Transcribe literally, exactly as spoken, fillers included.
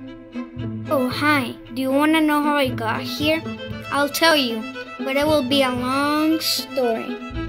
Oh, hi. Do you want to know how I got here? I'll tell you, but it will be a long story.